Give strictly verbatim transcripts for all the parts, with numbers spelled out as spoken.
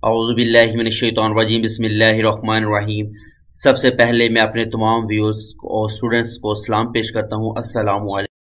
औज़ुबिल्लाहि मिनश्शैतानिर्रजीम बिस्मिल्लाहिर्रहमानिर्रहीम। सबसे पहले मैं अपने तमाम व्यूअर्स और स्टूडेंट्स को सलाम पेश करता हूँ। अस्सलामु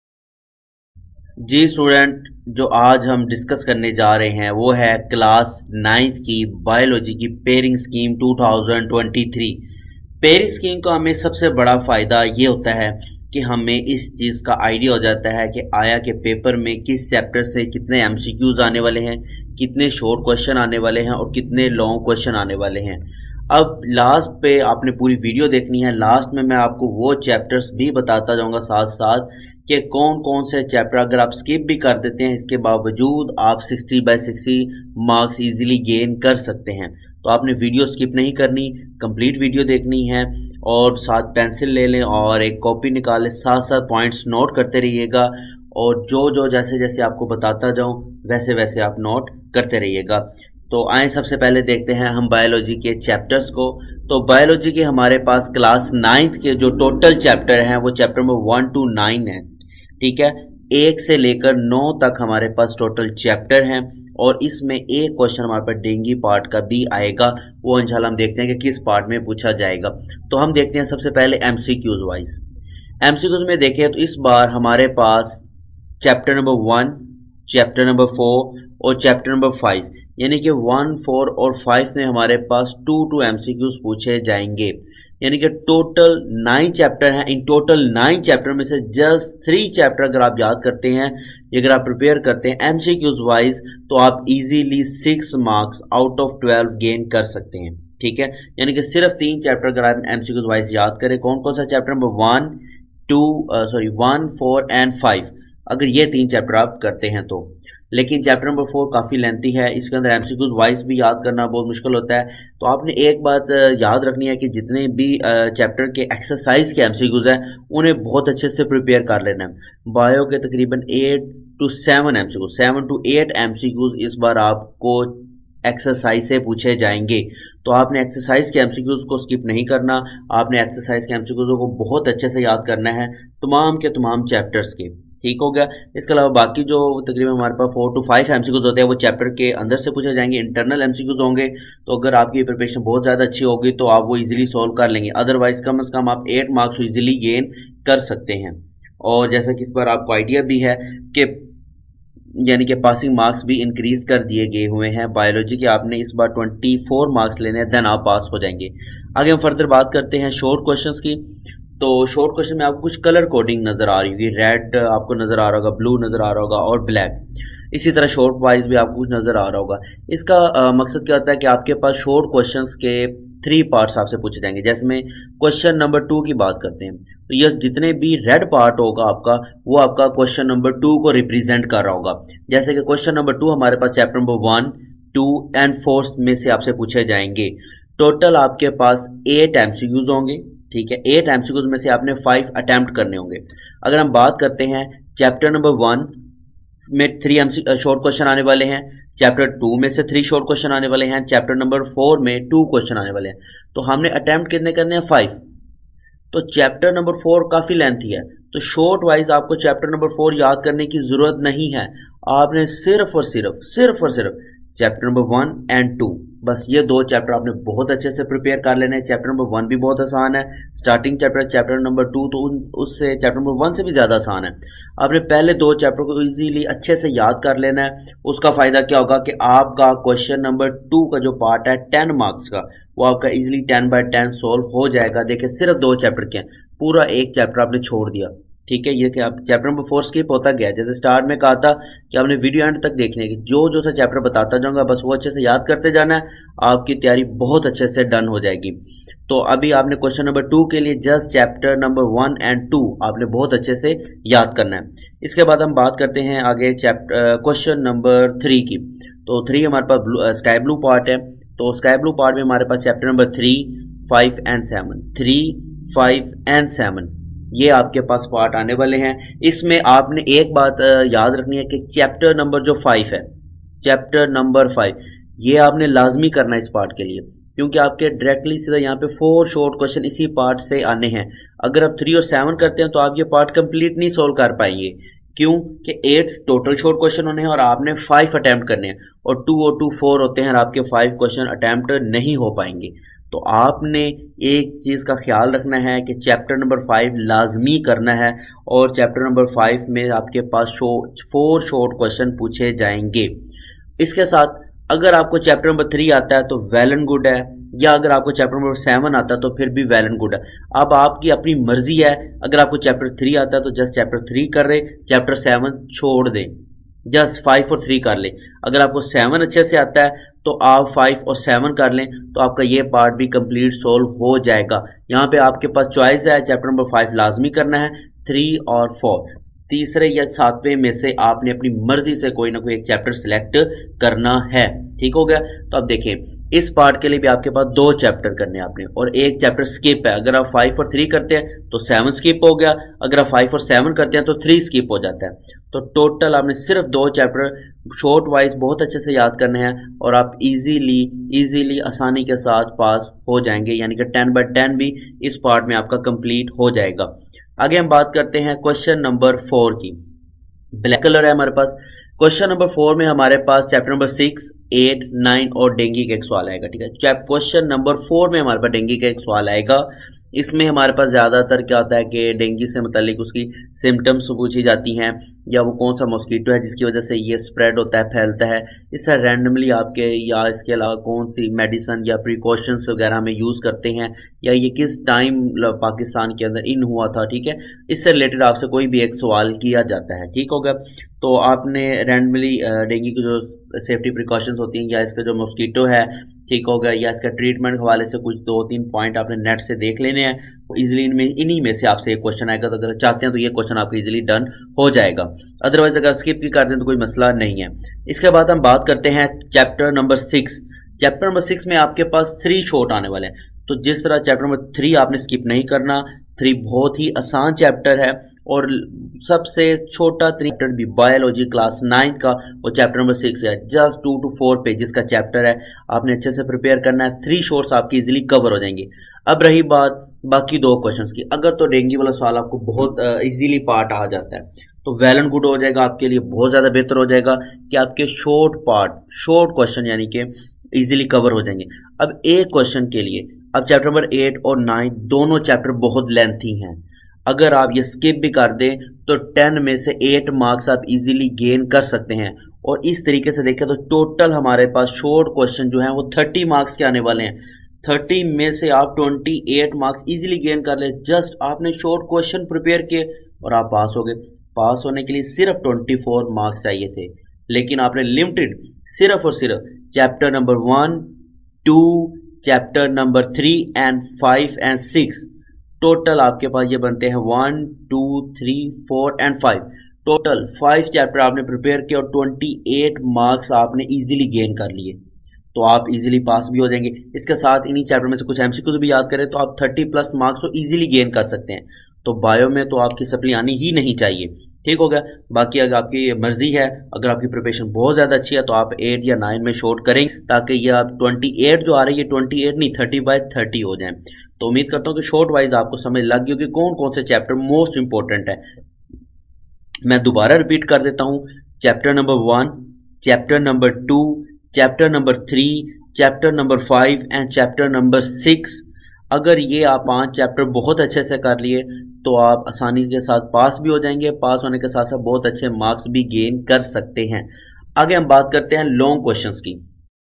अलैकुम। जी स्टूडेंट, जो आज हम डिस्कस करने जा रहे हैं वो है क्लास नाइन्थ की बायोलॉजी की pairing scheme two thousand twenty three. Pairing scheme का हमें सबसे बड़ा फ़ायदा ये होता है कि हमें इस चीज़ का आइडिया हो जाता है कि आया के पेपर में किस चैप्टर से कितने एमसीक्यूज आने वाले हैं, कितने शॉर्ट क्वेश्चन आने वाले हैं और कितने लॉन्ग क्वेश्चन आने वाले हैं। अब लास्ट पे आपने पूरी वीडियो देखनी है। लास्ट में मैं आपको वो चैप्टर्स भी बताता जाऊंगा साथ साथ कि कौन कौन से चैप्टर अगर आप स्किप भी कर देते हैं इसके बावजूद आप sixty by sixty marks easily gain कर सकते हैं। तो आपने वीडियो स्किप नहीं करनी, कंप्लीट वीडियो देखनी है और साथ पेंसिल ले लें और एक कॉपी निकालें, साथ साथ पॉइंट्स नोट करते रहिएगा और जो जो जैसे जैसे आपको बताता जाऊं वैसे वैसे आप नोट करते रहिएगा। तो आए सबसे पहले देखते हैं हम बायोलॉजी के चैप्टर्स को। तो बायोलॉजी के हमारे पास क्लास नाइन्थ के जो टोटल चैप्टर हैं वो chapter number one two nine है, ठीक है। एक से लेकर नौ तक हमारे पास टोटल चैप्टर हैं और इसमें एक क्वेश्चन हमारे पास डेंगू पार्ट का भी आएगा, वो इंशाल्लाह हम देखते हैं कि किस पार्ट में पूछा जाएगा। तो हम देखते हैं सबसे पहले एमसीक्यूज वाइज। एमसीक्यूज में देखें तो इस बार हमारे पास chapter number one, chapter number four और चैप्टर नंबर फाइव, यानी कि वन, फोर और फाइव में हमारे पास टू टू एमसीक्यूज पूछे जाएंगे, यानी कि टोटल नाइन चैप्टर हैं। इन टोटल नाइन चैप्टर में से जस्ट थ्री चैप्टर अगर आप याद करते हैं, अगर आप प्रिपेयर करते हैं एमसीक्यूज वाइज, तो आप easily six marks out of twelve gain कर सकते हैं, ठीक है। यानी कि सिर्फ तीन चैप्टर अगर आप एमसीक्यूज वाइज याद करें, कौन कौन सा chapter number one, two sorry one, four and five, अगर ये तीन चैप्टर आप करते हैं तो। लेकिन चैप्टर नंबर फोर काफ़ी लेंथी है, इसके अंदर एमसीक्यूज वाइज भी याद करना बहुत मुश्किल होता है। तो आपने एक बात याद रखनी है कि जितने भी चैप्टर के एक्सरसाइज के एमसीक्यूज हैं उन्हें बहुत अच्छे से प्रिपेयर कर लेना है। बायो के तकरीबन eight to seven MCQs seven to eight MCQs इस बार आपको एक्सरसाइज से पूछे जाएंगे। तो आपने एक्सरसाइज के एमसीक्यूज को स्किप नहीं करना, आपने एक्सरसाइज के एमसीक्यूज को बहुत अच्छे से याद करना है तमाम के तमाम चैप्टर्स के, ठीक हो गया। इसके अलावा बाकी जो तकरीबन हमारे पास फोर टू फाइव एमसीक्यूज होते हैं वो चैप्टर के अंदर से पूछे जाएंगे, इंटरनल एमसीक्यूज होंगे। तो अगर आपकी प्रिपरेशन बहुत ज़्यादा अच्छी होगी तो आप वो इजीली सॉल्व कर लेंगे, अदरवाइज कम से कम आप एट मार्क्स इजीली गेन कर सकते हैं। और जैसा कि इस पर आपको आइडिया भी है कि यानी कि पासिंग मार्क्स भी इंक्रीज कर दिए गए हुए हैं बायोलॉजी के, आपने इस बार ट्वेंटी फोर मार्क्स लेने हैं, देन आप पास हो जाएंगे। आगे हम फर्दर बात करते हैं शॉर्ट क्वेश्चंस की। तो शॉर्ट क्वेश्चन में आपको कुछ कलर कोडिंग नजर आ रही होगी, रेड आपको नजर आ रहा होगा, ब्लू नजर आ रहा होगा और ब्लैक। इसी तरह शॉर्ट वाइज भी आपको कुछ नजर आ रहा होगा। इसका आ, मकसद क्या होता है कि आपके पास शॉर्ट क्वेश्चंस के थ्री पार्ट्स आपसे पूछे जाएंगे। जैसे में क्वेश्चन नंबर टू की बात करते हैं तो यस जितने भी रेड पार्ट होगा आपका वो आपका क्वेश्चन नंबर टू को रिप्रेजेंट कर रहा होगा। जैसे कि क्वेश्चन नंबर टू हमारे पास chapter number one, two and fourth में से आपसे पूछे जाएंगे। टोटल आपके पास एट एमसीक्यूज होंगे, ठीक है। एट एमसीक्यूज में से आपने फाइव अटेम्प्ट करने होंगे। अगर हम बात करते हैं चैप्टर नंबर वन में थ्री एमसी शॉर्ट क्वेश्चन आने वाले हैं, चैप्टर टू में से थ्री शॉर्ट क्वेश्चन आने वाले हैं, चैप्टर नंबर फोर में टू क्वेश्चन आने वाले हैं। तो हमने अटेम्प्ट कितने करने हैं? फाइव। तो चैप्टर नंबर फोर काफ़ी लेंथी है, तो शॉर्ट वाइज आपको चैप्टर नंबर फोर याद करने की ज़रूरत नहीं है। आपने सिर्फ और सिर्फ सिर्फ और सिर्फ chapter number one and two, बस ये दो चैप्टर आपने बहुत अच्छे से प्रिपेयर कर लेने हैं। चैप्टर नंबर वन भी बहुत आसान है, starting chapter chapter number two तो उन उससे चैप्टर नंबर वन से भी ज़्यादा आसान है। आपने पहले दो चैप्टर को इजीली अच्छे से याद कर लेना है। उसका फ़ायदा क्या होगा कि आपका क्वेश्चन नंबर टू का जो पार्ट है टेन मार्क्स का, वो आपका easily ten by ten solve हो जाएगा। देखिए सिर्फ दो चैप्टर के हैं, पूरा एक चैप्टर आपने छोड़ दिया, ठीक है। ये कि आप चैप्टर नंबर फोर स्किप होता गया, जैसे स्टार्ट में कहा था कि आपने वीडियो एंड तक देखने की, जो जो सा चैप्टर बताता जाऊंगा बस वो अच्छे से याद करते जाना है, आपकी तैयारी बहुत अच्छे से डन हो जाएगी। तो अभी आपने क्वेश्चन नंबर टू के लिए just chapter number one and two आपने बहुत अच्छे से याद करना है। इसके बाद हम बात करते हैं आगे चैप्टर क्वेश्चन नंबर थ्री की। तो थ्री हमारे पास स्काई ब्लू पार्ट है, तो स्काई ब्लू पार्ट में हमारे पास chapter number three, five and seven, three, five and seven ये आपके पास पार्ट आने वाले हैं। इसमें आपने एक बात याद रखनी है कि चैप्टर नंबर जो फाइव है, चैप्टर नंबर फाइव ये आपने लाजमी करना है इस पार्ट के लिए, क्योंकि आपके डायरेक्टली सीधा यहाँ पे फोर शॉर्ट क्वेश्चन इसी पार्ट से आने हैं। अगर आप थ्री और सेवन करते हैं तो आप ये पार्ट कंप्लीट नहीं सोल्व कर पाएंगे, क्यों कि एट टोटल शॉर्ट क्वेश्चन होने हैं और आपने फाइव अटैम्प्ट करने हैं, और टू और टू फोर होते हैं और आपके फाइव क्वेश्चन अटैम्प्ट नहीं हो पाएंगे। तो आपने एक चीज़ का ख्याल रखना है कि चैप्टर नंबर फाइव लाजमी करना है, और चैप्टर नंबर फाइव में आपके पास शो फोर शॉर्ट क्वेश्चन पूछे जाएंगे। इसके साथ अगर आपको चैप्टर नंबर थ्री आता है तो वेल एंड गुड है, या अगर आपको चैप्टर नंबर सेवन आता है तो फिर भी वेल एंड गुड है। अब आपकी अपनी मर्जी है, अगर आपको चैप्टर थ्री आता है तो जस्ट चैप्टर थ्री कर रहे, चैप्टर सेवन छोड़ दें, जस्ट फाइव और थ्री कर लें। अगर आपको सेवन अच्छे से आता है तो आप फाइव और सेवन कर लें, तो आपका ये पार्ट भी कंप्लीट सोल्व हो जाएगा। यहाँ पे आपके पास चॉइस है, चैप्टर नंबर फाइव लाजमी करना है, थ्री और फोर, तीसरे या सातवें में से आपने अपनी मर्जी से कोई ना कोई एक चैप्टर सिलेक्ट करना है। ठीक हो गया। तो अब देखें, इस पार्ट के लिए भी आपके पास दो चैप्टर करने हैं आपने, और एक चैप्टर स्किप है। अगर आप फाइव और थ्री करते हैं तो सेवन स्किप हो गया, अगर आप फाइव और सेवन करते हैं तो थ्री स्किप हो जाता है। तो टोटल आपने सिर्फ दो चैप्टर शॉर्ट वाइज बहुत अच्छे से याद करने हैं, और आप इजीली इजीली आसानी के साथ पास हो जाएंगे, यानी कि टेन बाय टेन भी इस पार्ट में आपका कंप्लीट हो जाएगा। आगे हम बात करते हैं क्वेश्चन नंबर फोर की। ब्लैक कलर है हमारे पास। क्वेश्चन नंबर फोर में हमारे पास chapter number six, eight, nine और डेंगू का एक सवाल आएगा। ठीक है, क्वेश्चन नंबर फोर में हमारे पास डेंगू का एक सवाल आएगा। इसमें हमारे पास ज़्यादातर क्या होता है कि डेंगू से मतलब उसकी सिम्टम्स पूछी जाती हैं, या वो कौन सा मॉस्किटो है जिसकी वजह से ये स्प्रेड होता है, फैलता है। इससे रैंडमली आपके, या इसके अलावा कौन सी मेडिसिन या प्रिकॉशंस वगैरह में यूज़ करते हैं, या ये किस टाइम पाकिस्तान के अंदर इन हुआ था। ठीक है, इससे रिलेटेड आपसे कोई भी एक सवाल किया जाता है। ठीक होगा, तो आपने रैंडमली डेंगू की जो सेफ्टी प्रिकॉशंस होती हैं, या इसका जो मॉस्किटो है, ठीक होगा, या इसका ट्रीटमेंट हवाले से कुछ दो तीन पॉइंट आपने नेट से देख लेने हैं। तो इजीली इनमें इन्हीं में से आपसे एक क्वेश्चन आएगा, तो अगर चाहते हैं तो ये क्वेश्चन आपका इजीली डन हो जाएगा। अदरवाइज अगर स्किप भी कर दें तो कोई मसला नहीं है। इसके बाद हम बात करते हैं chapter number six. Chapter number six में आपके पास थ्री शॉर्ट आने वाले हैं। तो जिस तरह चैप्टर नंबर थ्री आपने स्किप नहीं करना, थ्री बहुत ही आसान चैप्टर है, और सबसे छोटा चैप्टर भी बायोलॉजी क्लास नाइन का वो चैप्टर नंबर सिक्स है। Just two two four pages का चैप्टर है, आपने अच्छे से प्रिपेयर करना है, थ्री शॉर्ट्स आपकी इजीली कवर हो जाएंगे। अब रही बात बाकी दो क्वेश्चंस की, अगर तो डेंगू वाला सवाल आपको बहुत इजीली पार्ट आ जाता है तो वेल एंड गुड हो जाएगा, आपके लिए बहुत ज़्यादा बेहतर हो जाएगा कि आपके शॉर्ट पार्ट, शॉर्ट क्वेश्चन यानी कि इजीली कवर हो जाएंगे। अब एक क्वेश्चन के लिए, अब चैप्टर नंबर एट और नाइन दोनों चैप्टर बहुत लेंथी हैं। अगर आप ये स्किप भी कर दें तो टेन में से एट मार्क्स आप इजीली गेन कर सकते हैं। और इस तरीके से देखें तो टोटल हमारे पास शॉर्ट क्वेश्चन जो हैं वो थर्टी मार्क्स के आने वाले हैं। थर्टी में से आप twenty eight marks easily gain कर ले, जस्ट आपने शॉर्ट क्वेश्चन प्रिपेयर किए और आप पास हो गए। पास होने के लिए सिर्फ ट्वेंटी फोर मार्क्स चाहिए थे, लेकिन आपने लिमिटेड सिर्फ और सिर्फ chapter number one, two, chapter number three and five and six, total आपके पास ये बनते हैं one, two, three, four and five, total five chapter आपने प्रिपेयर किया और ट्वेंटी एट मार्क्स आपने इजीली गेन कर लिए, तो आप इजीली पास भी हो जाएंगे। इसके साथ इन्हीं चैप्टर में से कुछ एमसीक्यूज भी याद करें तो आप थर्टी प्लस मार्क्स तो इजीली गेन कर सकते हैं। तो बायो में तो आपकी सप्ली आनी ही नहीं चाहिए। ठीक हो गया। बाकी अगर आपकी मर्जी है, अगर आपकी प्रिपरेशन बहुत ज़्यादा अच्छी है तो आप एट या नाइन में शॉर्ट करें, ताकि ये आप ट्वेंटी एट जो आ रही है ट्वेंटी एट नहीं थर्टी बाय थर्टी हो जाए। तो उम्मीद करता हूँ कि शॉर्ट वाइज आपको समझ लग गई होगी कौन कौन से चैप्टर मोस्ट इंपॉर्टेंट है। मैं दोबारा रिपीट कर देता हूँ, chapter number one, chapter number two, chapter number three, chapter number five and chapter number six. अगर ये आप पांच चैप्टर बहुत अच्छे से कर लिए तो आप आसानी के साथ पास भी हो जाएंगे। पास होने के साथ साथ बहुत अच्छे मार्क्स भी गेन कर सकते हैं। आगे हम बात करते हैं लॉन्ग क्वेश्चंस की।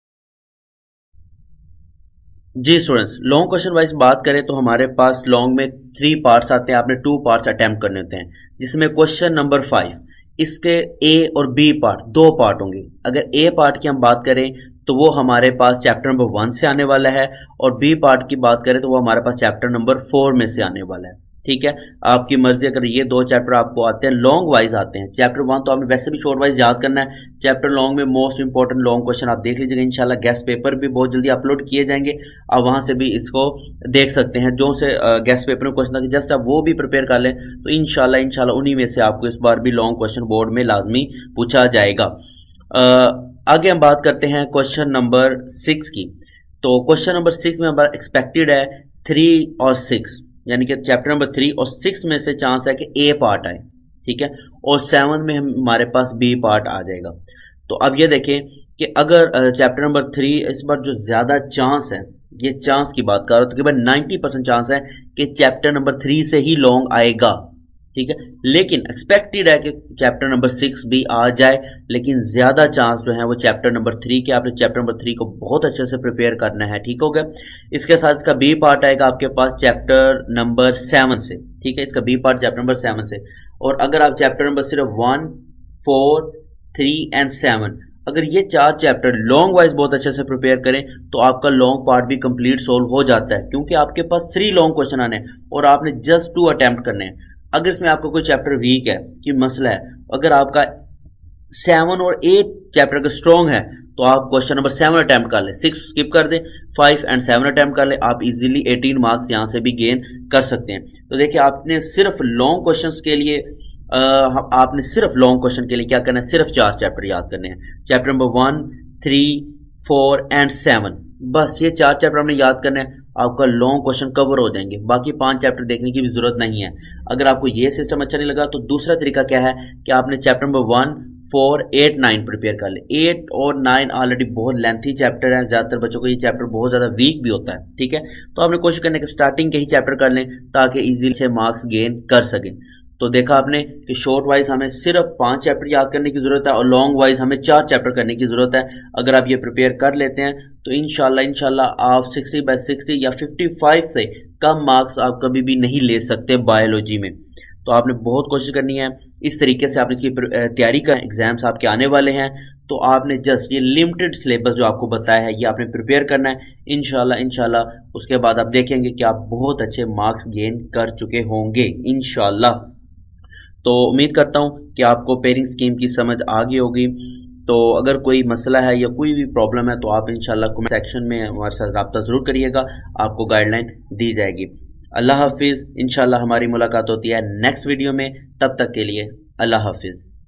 जी स्टूडेंट्स, लॉन्ग क्वेश्चन वाइज बात करें तो हमारे पास लॉन्ग में थ्री पार्ट्स आते हैं, आपने टू पार्ट्स अटेम्प्ट करने होते हैं, जिसमें क्वेश्चन नंबर फाइव इसके ए और बी पार्ट दो पार्ट होंगे। अगर ए पार्ट की हम बात करें तो वो हमारे पास चैप्टर नंबर वन से आने वाला है, और बी पार्ट की बात करें तो वो हमारे पास चैप्टर नंबर फोर में से आने वाला है। ठीक है, आपकी मर्जी। अगर ये दो चैप्टर आपको आते हैं लॉन्ग वाइज आते हैं, चैप्टर वन तो आपने वैसे भी शॉर्ट वाइज याद करना है, चैप्टर लॉन्ग में मोस्ट इंपॉर्टेंट लॉन्ग क्वेश्चन आप देख लीजिएगा। इंशाल्लाह गेस्ट पेपर भी बहुत जल्दी अपलोड किए जाएंगे, आप वहां से भी इसको देख सकते हैं। जो से गेस्ट पेपर में क्वेश्चन जस्ट आप वो भी प्रिपेयर कर लें तो इंशाल्लाह इंशाल्लाह उन्हीं में से आपको इस बार भी लॉन्ग क्वेश्चन बोर्ड में लाजमी पूछा जाएगा। आगे हम बात करते हैं क्वेश्चन नंबर सिक्स की। तो क्वेश्चन नंबर सिक्स में हमारा एक्सपेक्टेड है थ्री और सिक्स, यानी कि चैप्टर नंबर थ्री और सिक्स में से चांस है कि ए पार्ट आए। ठीक है, और सेवन में हमारे पास बी पार्ट आ जाएगा। तो अब ये देखें कि अगर चैप्टर नंबर थ्री इस बार जो ज़्यादा चांस है, ये चांस की बात कर रहा हूँ, तकरीबन नाइन्टी परसेंट चांस है कि चैप्टर नंबर थ्री से ही लॉन्ग आएगा, ठीक है। लेकिन एक्सपेक्टेड है कि चैप्टर नंबर सिक्स भी आ जाए, लेकिन ज़्यादा चांस जो है वो चैप्टर नंबर थ्री के। आपने चैप्टर नंबर थ्री को बहुत अच्छे से प्रिपेयर करना है, ठीक हो गया। इसके साथ इसका बी पार्ट आएगा आपके पास चैप्टर नंबर सेवन से, ठीक है, इसका B part chapter number seven से। और अगर आप चैप्टर नंबर सिर्फ one, four, three and seven, अगर ये चार चैप्टर लॉन्ग वाइज बहुत अच्छे से प्रिपेयर करें तो आपका लॉन्ग पार्ट भी कंप्लीट सोल्व हो जाता है, क्योंकि आपके पास थ्री लॉन्ग क्वेश्चन आने हैं और आपने जस्ट टू अटेम्प्ट करने हैं। अगर इसमें आपका कोई चैप्टर वीक है कि मसला है, अगर आपका सेवन और एट चैप्टर अगर स्ट्रॉन्ग है तो आप क्वेश्चन नंबर सेवन अटेम्प्ट कर ले, सिक्स स्किप कर दें, फाइव एंड सेवन अटेम्प्ट कर ले, आप इजीली एटीन मार्क्स यहाँ से भी गेन कर सकते हैं। तो देखिए आपने सिर्फ लॉन्ग क्वेश्चंस के लिए आ, आपने सिर्फ लॉन्ग क्वेश्चन के लिए क्या करना है, सिर्फ चार चैप्टर याद करने हैं, chapter number one, three, four and seven. बस ये चार चैप्टर हमने याद करने हैं, आपका लॉन्ग क्वेश्चन कवर हो जाएंगे, बाकी पांच चैप्टर देखने की भी जरूरत नहीं है। अगर आपको ये सिस्टम अच्छा नहीं लगा तो दूसरा तरीका क्या है कि आपने chapter number one, four, eight, nine prepare कर ले। एट और नाइन ऑलरेडी बहुत लेंथी चैप्टर है, ज्यादातर बच्चों को ये चैप्टर बहुत ज्यादा वीक भी होता है, ठीक है। तो आपने कोशिश करने की स्टार्टिंग के ही चैप्टर कर लें ताकि इजीली से मार्क्स गेन कर सकें। तो देखा आपने कि शॉर्ट वाइज हमें सिर्फ पांच चैप्टर याद करने की जरूरत है और लॉन्ग वाइज हमें चार चैप्टर करने की जरूरत है। अगर आप ये प्रिपेयर कर लेते हैं तो इंशाल्लाह इंशाल्लाह आप सिक्सटी बाय सिक्सटी या फिफ्टी फाइव से कम मार्क्स आप कभी भी नहीं ले सकते बायोलॉजी में। तो आपने बहुत कोशिश करनी है, इस तरीके से आपने इसकी तैयारी का, एग्जाम्स आपके आने वाले हैं तो आपने जस्ट ये लिमिटेड सिलेबस जो आपको बताया है ये आपने प्रिपेयर करना है। इंशाल्लाह इंशाल्लाह उसके बाद आप देखेंगे कि आप बहुत अच्छे मार्क्स गेन कर चुके होंगे इंशाल्लाह। तो उम्मीद करता हूँ कि आपको पेयरिंग स्कीम की समझ आ गई होगी। तो अगर कोई मसला है या कोई भी प्रॉब्लम है तो आप इंशाल्लाह कमेंट सेक्शन में हमारे साथ रब्ता ज़रूर करिएगा, आपको गाइडलाइन दी जाएगी। अल्लाह हाफिज़। इंशाल्लाह हमारी मुलाकात होती है नेक्स्ट वीडियो में, तब तक के लिए अल्लाह हाफिज़।